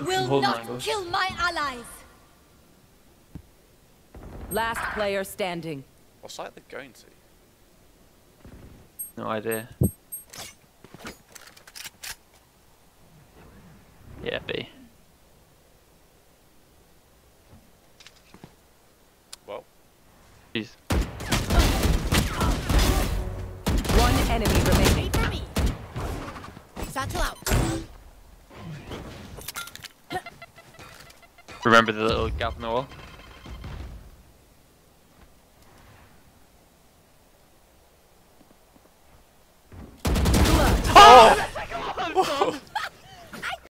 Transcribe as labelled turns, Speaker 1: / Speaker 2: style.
Speaker 1: You will not kill my allies.
Speaker 2: Last player standing.
Speaker 3: What site are they going to?
Speaker 4: No idea. Yeah, B.
Speaker 3: Well.
Speaker 4: Jeez.
Speaker 2: One enemy remaining.
Speaker 1: Wait for me. Satchel out.
Speaker 4: Remember the little gap in the wall?
Speaker 3: Oh!